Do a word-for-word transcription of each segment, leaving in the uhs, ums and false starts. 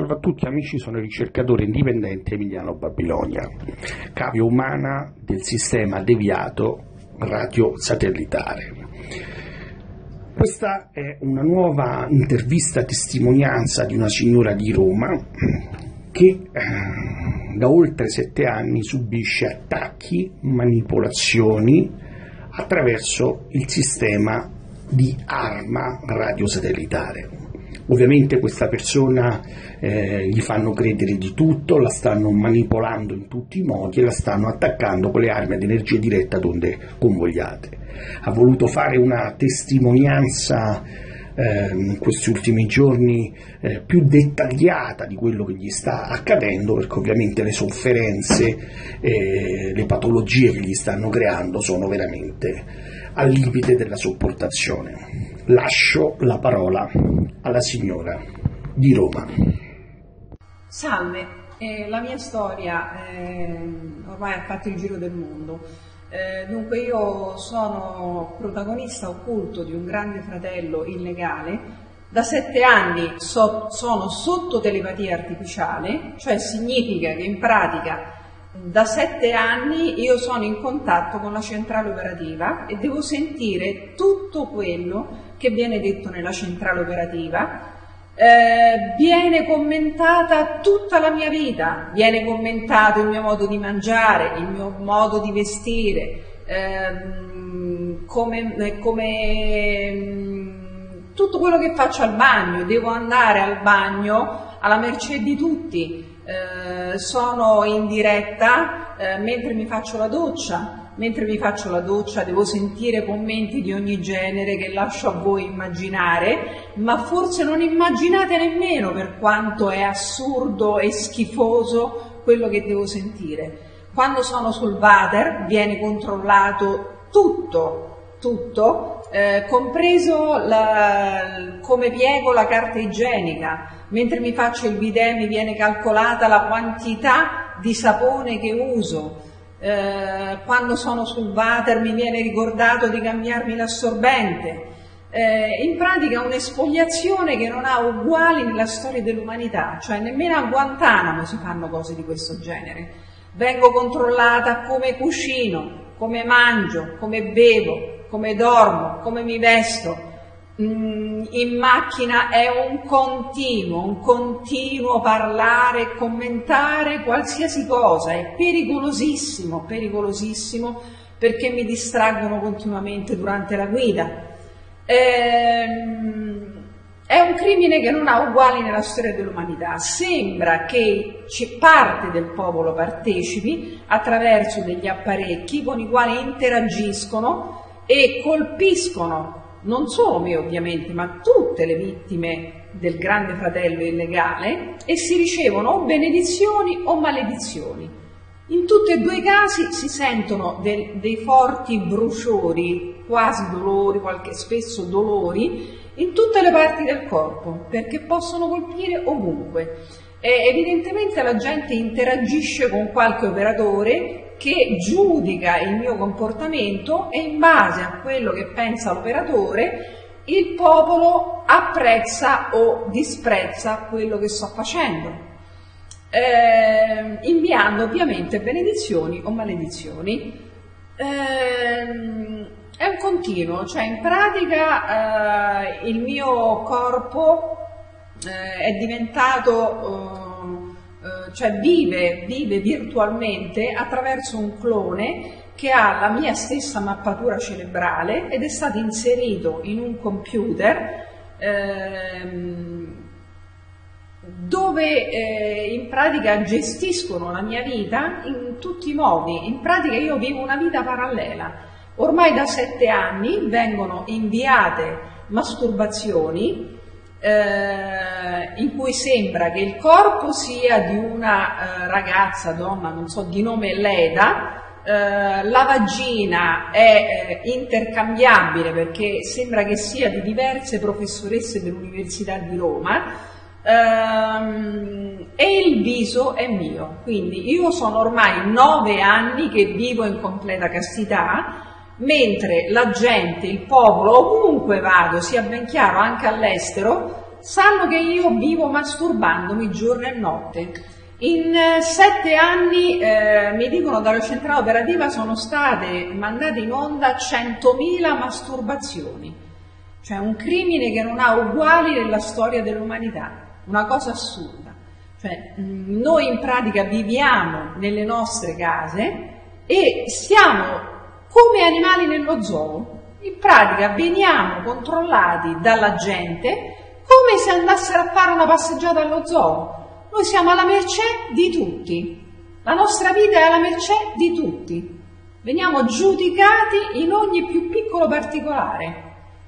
Salve a tutti amici, sono il ricercatore indipendente Emiliano Babilonia, cavia umana del sistema deviato radio-satellitare. Questa è una nuova intervista testimonianza di una signora di Roma che eh, da oltre sette anni subisce attacchi, manipolazioni attraverso il sistema di arma radio-satellitare. Ovviamente questa persona eh, gli fanno credere di tutto, la stanno manipolando in tutti i modi e la stanno attaccando con le armi ad energia diretta ad onde convogliate. Ha voluto fare una testimonianza eh, in questi ultimi giorni eh, più dettagliata di quello che gli sta accadendo, perché ovviamente le sofferenze e le patologie che gli stanno creando sono veramente al limite della sopportazione. Lascio la parola alla signora di Roma. Salve, eh, la mia storia eh, ormai ha fatto il giro del mondo. Eh, dunque io sono protagonista occulto di un grande fratello illegale. Da sette anni so, sono sotto telepatia artificiale, cioè significa che in pratica da sette anni io sono in contatto con la centrale operativa e devo sentire tutto quello che viene detto nella centrale operativa. Eh, viene commentata tutta la mia vita, viene commentato il mio modo di mangiare, il mio modo di vestire, ehm, come, come tutto quello che faccio al bagno. Devo andare al bagno alla mercé di tutti. Eh, sono in diretta eh, mentre mi faccio la doccia, mentre mi faccio la doccia devo sentire commenti di ogni genere che lascio a voi immaginare, ma forse non immaginate nemmeno per quanto è assurdo e schifoso quello che devo sentire. Quando sono sul water viene controllato tutto, tutto, eh, compreso la, come piego la carta igienica. Mentre mi faccio il bidet mi viene calcolata la quantità di sapone che uso. Eh, quando sono sul water mi viene ricordato di cambiarmi l'assorbente. Eh, in pratica un'espoliazione che non ha uguali nella storia dell'umanità, cioè nemmeno a Guantanamo si fanno cose di questo genere. Vengo controllata come cucino, come mangio, come bevo, come dormo, come mi vesto. In macchina è un continuo, un continuo parlare, commentare qualsiasi cosa, è pericolosissimo, pericolosissimo perché mi distraggono continuamente durante la guida. Ehm, è un crimine che non ha uguali nella storia dell'umanità. Sembra che parte del popolo partecipi attraverso degli apparecchi con i quali interagiscono e colpiscono non solo me ovviamente, ma tutte le vittime del grande fratello illegale, e si ricevono o benedizioni o maledizioni. In tutti e due i casi si sentono de, dei forti bruciori, quasi dolori, qualche spesso dolori, in tutte le parti del corpo, perché possono colpire ovunque. E evidentemente la gente interagisce con qualche operatore che giudica il mio comportamento e in base a quello che pensa l'operatore il popolo apprezza o disprezza quello che sto facendo, eh, inviando ovviamente benedizioni o maledizioni. Eh, è un continuo, cioè in pratica eh, il mio corpo eh, è diventato... Eh, cioè vive, vive virtualmente attraverso un clone che ha la mia stessa mappatura cerebrale ed è stato inserito in un computer ehm, dove eh, in pratica gestiscono la mia vita in tutti i modi. In pratica io vivo una vita parallela. Ormai da sette anni vengono inviate masturbazioni Eh, in cui sembra che il corpo sia di una eh, ragazza, donna, non so, di nome Leda, eh, la vagina è eh, intercambiabile perché sembra che sia di diverse professoresse dell'Università di Roma, ehm, e il viso è mio. Quindi io sono ormai nove anni che vivo in completa castità, mentre la gente, il popolo, ovunque vado, sia ben chiaro, anche all'estero, sanno che io vivo masturbandomi giorno e notte. In eh, sette anni, eh, mi dicono dalla centrale operativa, sono state mandate in onda centomila masturbazioni, cioè un crimine che non ha uguali nella storia dell'umanità, una cosa assurda. Cioè, mh, noi in pratica viviamo nelle nostre case e siamo come animali nello zoo. In pratica veniamo controllati dalla gente come se andassero a fare una passeggiata allo zoo. Noi siamo alla mercé di tutti, la nostra vita è alla mercé di tutti, veniamo giudicati in ogni più piccolo particolare.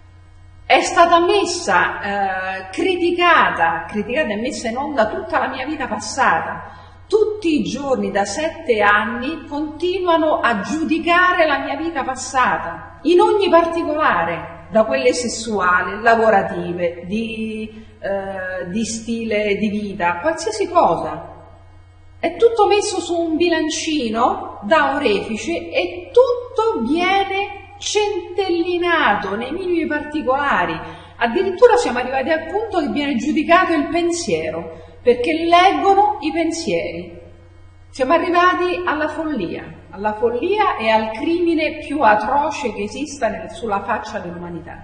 È stata messa, eh, criticata, criticata e messa in onda tutta la mia vita passata. Tutti i giorni da sette anni continuano a giudicare la mia vita passata, in ogni particolare, da quelle sessuali, lavorative, di, eh, di stile di vita, qualsiasi cosa. È tutto messo su un bilancino da orefice e tutto viene centellinato nei minimi particolari. Addirittura siamo arrivati al punto che viene giudicato il pensiero, perché leggono i pensieri. Siamo arrivati alla follia, alla follia e al crimine più atroce che esista nel, sulla faccia dell'umanità.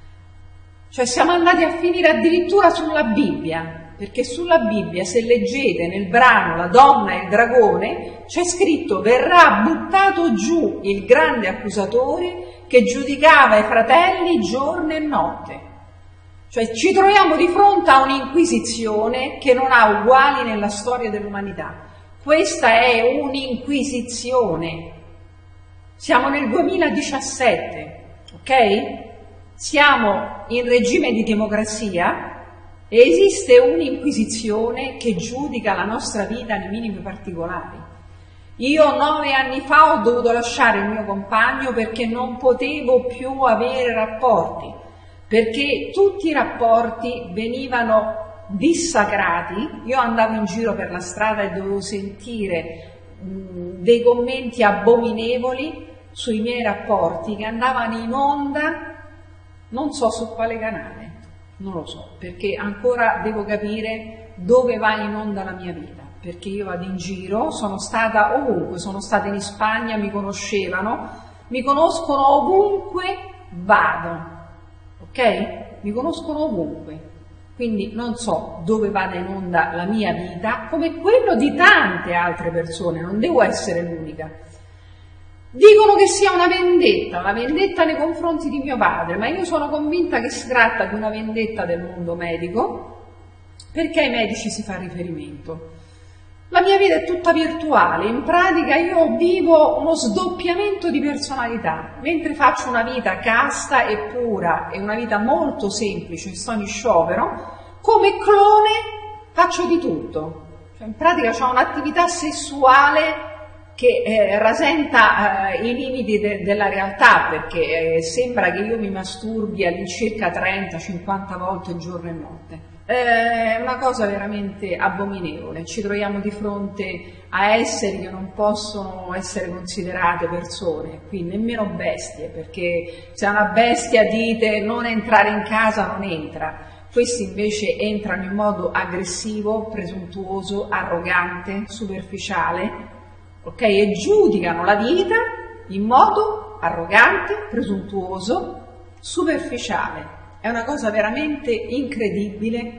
Cioè siamo andati a finire addirittura sulla Bibbia, perché sulla Bibbia, se leggete nel brano La donna e il dragone, c'è scritto: verrà buttato giù il grande accusatore che giudicava i fratelli giorno e notte. Cioè ci troviamo di fronte a un'inquisizione che non ha uguali nella storia dell'umanità. Questa è un'inquisizione. Siamo nel duemiladiciassette, ok? Siamo in regime di democrazia e esiste un'inquisizione che giudica la nostra vita nei minimi particolari. Io nove anni fa ho dovuto lasciare il mio compagno perché non potevo più avere rapporti, perché tutti i rapporti venivano dissacrati. Io andavo in giro per la strada e dovevo sentire mh, dei commenti abominevoli sui miei rapporti che andavano in onda, non so su quale canale, non lo so, perché ancora devo capire dove va in onda la mia vita, perché io vado in giro, sono stata ovunque, sono stata in Spagna, mi conoscevano, mi conoscono ovunque vado, ok? Mi conoscono ovunque. Quindi non so dove vada in onda la mia vita, come quello di tante altre persone, non devo essere l'unica. Dicono che sia una vendetta, una vendetta nei confronti di mio padre, ma io sono convinta che si tratta di una vendetta del mondo medico, perché ai medici si fa riferimento. La mia vita è tutta virtuale, in pratica io vivo uno sdoppiamento di personalità, mentre faccio una vita casta e pura e una vita molto semplice, sto in sciopero, come clone faccio di tutto. Cioè, in pratica ho un'attività sessuale che eh, rasenta eh, i limiti de- della realtà, perché eh, sembra che io mi masturbi all'incirca trenta cinquanta volte giorno e notte. È una cosa veramente abominevole. Ci troviamo di fronte a esseri che non possono essere considerate persone, qui nemmeno bestie, perché se una bestia dite non entrare in casa non entra, questi invece entrano in modo aggressivo, presuntuoso, arrogante, superficiale, ok? E giudicano la vita in modo arrogante, presuntuoso, superficiale. È una cosa veramente incredibile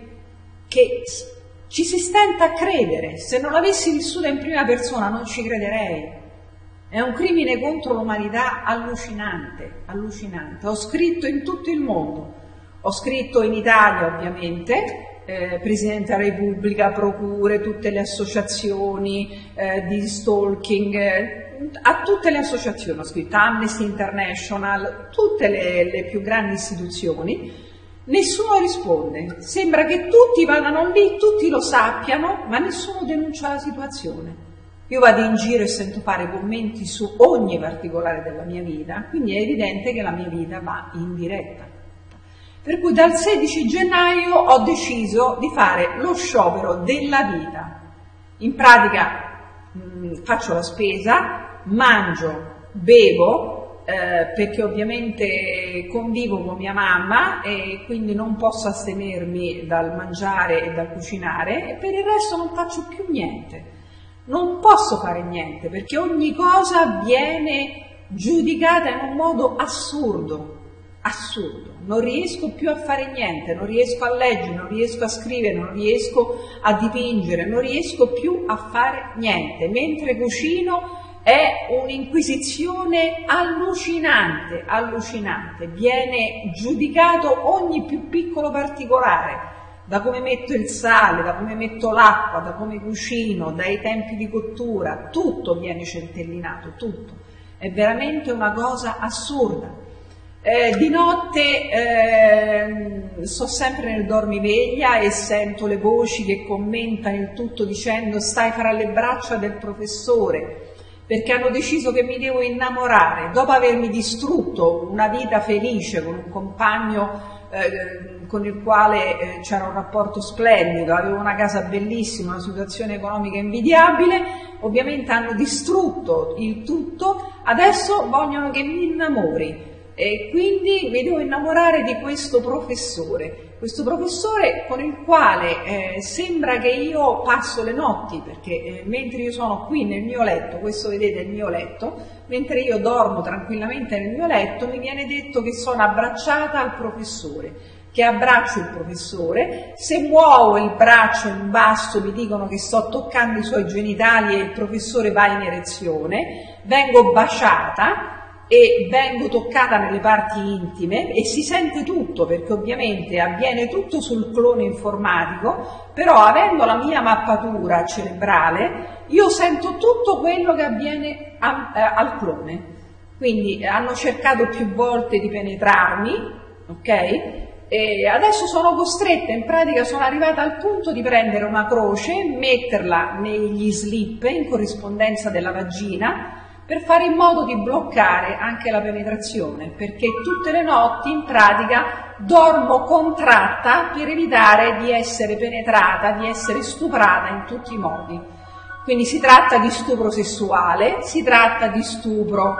che ci si stenta a credere. Se non l'avessi vissuta in prima persona non ci crederei. È un crimine contro l'umanità allucinante, allucinante. Ho scritto in tutto il mondo, ho scritto in Italia ovviamente, eh, Presidente della Repubblica, procure, tutte le associazioni eh, di stalking, eh, a tutte le associazioni ho scritto, Amnesty International, tutte le, le più grandi istituzioni, nessuno risponde, sembra che tutti vadano lì, tutti lo sappiano, ma nessuno denuncia la situazione. Io vado in giro e sento fare commenti su ogni particolare della mia vita, quindi è evidente che la mia vita va in diretta. Per cui dal sedici gennaio ho deciso di fare lo sciopero della vita. In pratica mh, faccio la spesa, mangio, bevo, eh, perché ovviamente convivo con mia mamma e quindi non posso astenermi dal mangiare e dal cucinare, e per il resto non faccio più niente. Non posso fare niente perché ogni cosa viene giudicata in un modo assurdo, assurdo. Non riesco più a fare niente, non riesco a leggere, non riesco a scrivere, non riesco a dipingere, non riesco più a fare niente. Mentre cucino è un'inquisizione allucinante, allucinante. Viene giudicato ogni più piccolo particolare, da come metto il sale, da come metto l'acqua, da come cucino, dai tempi di cottura, tutto viene centellinato, tutto. È veramente una cosa assurda. Eh, di notte eh, sto sempre nel dormiveglia e sento le voci che commentano il tutto dicendo stai fra le braccia del professore, perché hanno deciso che mi devo innamorare dopo avermi distrutto una vita felice con un compagno eh, con il quale eh, c'era un rapporto splendido, avevo una casa bellissima, una situazione economica invidiabile. Ovviamente hanno distrutto il tutto, adesso vogliono che mi innamori. E quindi mi devo innamorare di questo professore, questo professore con il quale eh, sembra che io passo le notti, perché eh, mentre io sono qui nel mio letto, questo vedete è il mio letto, mentre io dormo tranquillamente nel mio letto mi viene detto che sono abbracciata al professore, che abbraccio il professore, se muovo il braccio in basso mi dicono che sto toccando i suoi genitali e il professore va in erezione, vengo baciata e vengo toccata nelle parti intime e si sente tutto, perché ovviamente avviene tutto sul clone informatico, però avendo la mia mappatura cerebrale io sento tutto quello che avviene a, a, al clone. Quindi hanno cercato più volte di penetrarmi, ok? E adesso sono costretta, in pratica sono arrivata al punto di prendere una croce, metterla negli slip in corrispondenza della vagina, per fare in modo di bloccare anche la penetrazione, perché tutte le notti in pratica dormo contratta per evitare di essere penetrata, di essere stuprata in tutti i modi. Quindi si tratta di stupro sessuale, si tratta di stupro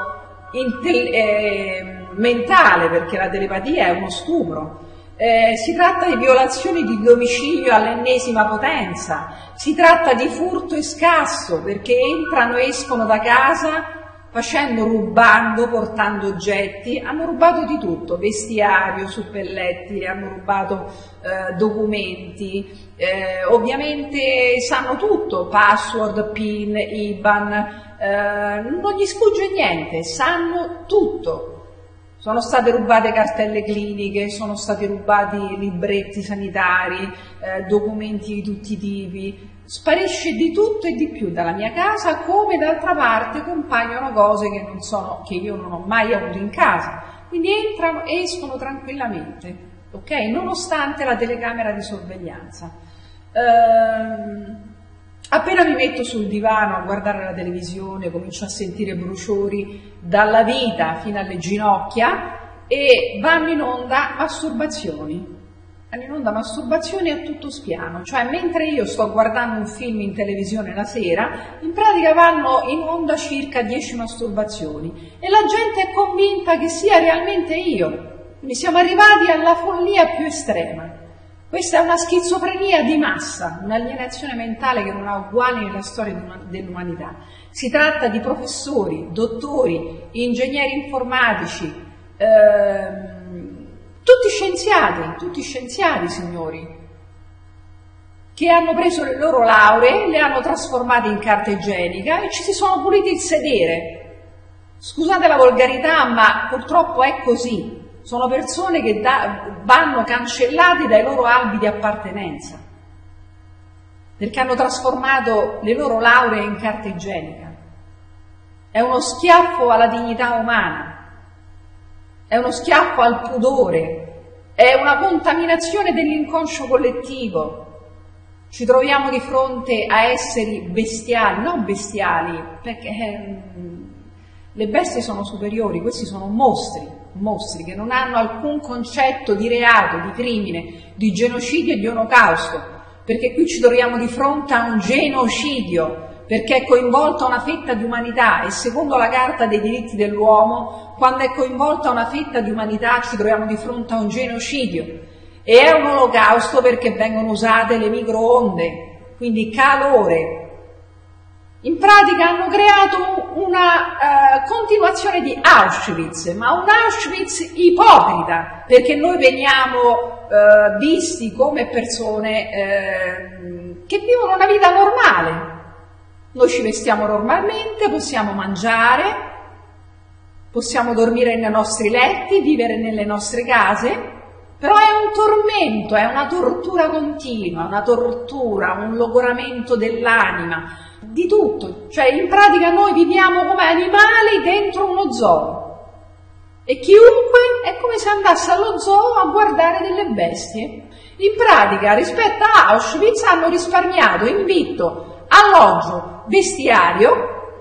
eh, mentale, perché la telepatia è uno stupro, eh, si tratta di violazioni di domicilio all'ennesima potenza, si tratta di furto e scasso, perché entrano e escono da casa facendo, rubando, portando oggetti, hanno rubato di tutto, vestiario, suppelletti, hanno rubato eh, documenti, eh, ovviamente sanno tutto, password, PIN, I B A N, eh, non gli sfugge niente, sanno tutto. Sono state rubate cartelle cliniche, sono stati rubati libretti sanitari, eh, documenti di tutti i tipi. Sparisce di tutto e di più dalla mia casa, come d'altra parte compaiono cose che, non sono, che io non ho mai avuto in casa. Quindi entrano e escono tranquillamente, ok? Nonostante la telecamera di sorveglianza. Ehm, appena mi metto sul divano a guardare la televisione, comincio a sentire bruciori dalla vita fino alle ginocchia e vanno in onda masturbazioni. Vanno in onda masturbazioni a tutto spiano, cioè mentre io sto guardando un film in televisione la sera, in pratica vanno in onda circa dieci masturbazioni e la gente è convinta che sia realmente io. Quindi siamo arrivati alla follia più estrema. Questa è una schizofrenia di massa, un'alienazione mentale che non ha uguali nella storia dell'umanità. Si tratta di professori, dottori, ingegneri informatici, ehm, tutti scienziati, tutti scienziati signori, che hanno preso le loro lauree, le hanno trasformate in carta igienica e ci si sono puliti il sedere. Scusate la volgarità, ma purtroppo è così. Sono persone che da, vanno cancellate dai loro albi di appartenenza, perché hanno trasformato le loro lauree in carta igienica. È uno schiaffo alla dignità umana. È uno schiaffo al pudore, è una contaminazione dell'inconscio collettivo. Ci troviamo di fronte a esseri bestiali, non bestiali, perché eh, le bestie sono superiori, questi sono mostri, mostri che non hanno alcun concetto di reato, di crimine, di genocidio e di olocausto, perché qui ci troviamo di fronte a un genocidio, perché è coinvolta una fetta di umanità, e secondo la Carta dei diritti dell'uomo, quando è coinvolta una fetta di umanità ci troviamo di fronte a un genocidio, e è un olocausto perché vengono usate le microonde, quindi calore. In pratica hanno creato una uh, continuazione di Auschwitz, ma un Auschwitz ipocrita, perché noi veniamo uh, visti come persone uh, che vivono una vita normale. Noi ci vestiamo normalmente, possiamo mangiare, possiamo dormire nei nostri letti, vivere nelle nostre case, però è un tormento, è una tortura continua, una tortura, un logoramento dell'anima, di tutto. Cioè in pratica noi viviamo come animali dentro uno zoo, e chiunque è come se andasse allo zoo a guardare delle bestie. In pratica rispetto a Auschwitz hanno risparmiato in vitto, alloggio, vestiario,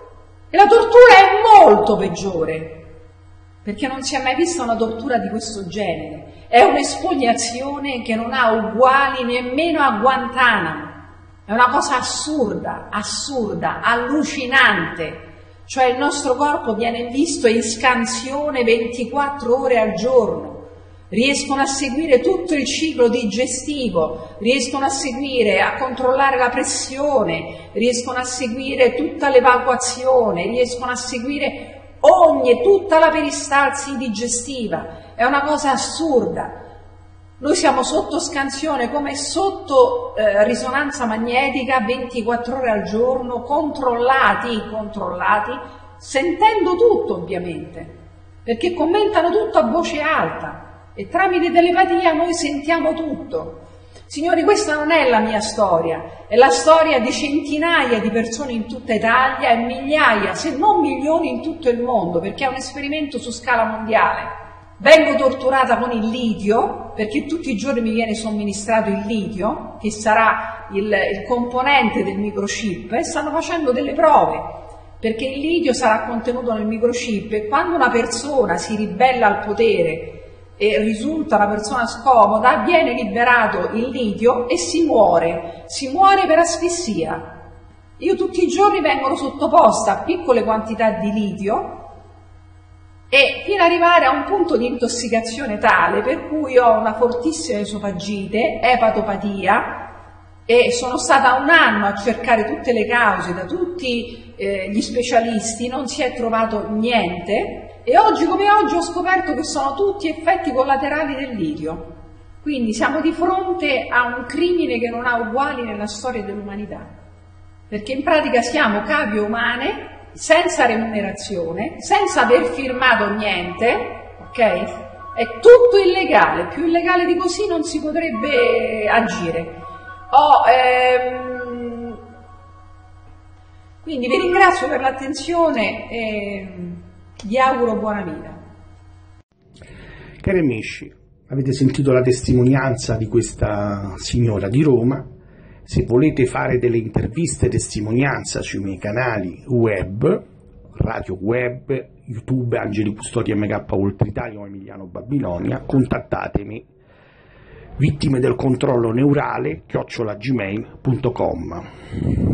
e la tortura è molto peggiore, perché non si è mai vista una tortura di questo genere. È un'espoliazione che non ha uguali nemmeno a Guantanamo. È una cosa assurda, assurda, allucinante. Cioè il nostro corpo viene visto in scansione ventiquattro ore al giorno. Riescono a seguire tutto il ciclo digestivo, riescono a seguire, a controllare la pressione, riescono a seguire tutta l'evacuazione, riescono a seguire ogni, tutta la peristalsi digestiva. È una cosa assurda. Noi siamo sotto scansione come sotto eh, risonanza magnetica ventiquattro ore al giorno, controllati, controllati, sentendo tutto ovviamente, perché commentano tutto a voce alta e tramite telepatia noi sentiamo tutto. Signori, questa non è la mia storia, è la storia di centinaia di persone in tutta Italia e migliaia, se non milioni in tutto il mondo, perché è un esperimento su scala mondiale. Vengo torturata con il litio, perché tutti i giorni mi viene somministrato il litio, che sarà il, il componente del microchip, e stanno facendo delle prove, perché il litio sarà contenuto nel microchip, e quando una persona si ribella al potere e risulta una persona scomoda, viene liberato il litio e si muore, si muore per asfissia. Io tutti i giorni vengo sottoposta a piccole quantità di litio, e fino ad arrivare a un punto di intossicazione tale per cui ho una fortissima esofagite, epatopatia, e sono stata un anno a cercare tutte le cause da tutti eh, gli specialisti, non si è trovato niente, e oggi come oggi ho scoperto che sono tutti effetti collaterali del litio. Quindi siamo di fronte a un crimine che non ha uguali nella storia dell'umanità, perché in pratica siamo cavie umane senza remunerazione, senza aver firmato niente, ok? È tutto illegale, più illegale di così non si potrebbe agire. Oh, ehm... Quindi vi ringrazio per l'attenzione e vi auguro buona vita. Cari amici, avete sentito la testimonianza di questa signora di Roma. Se volete fare delle interviste testimonianza sui miei canali web, radio web, YouTube, Angeli Custodi M K Oltre Italia o Emiliano Babilonia, contattatemi, vittime del controllo neurale chiocciola gmail punto com.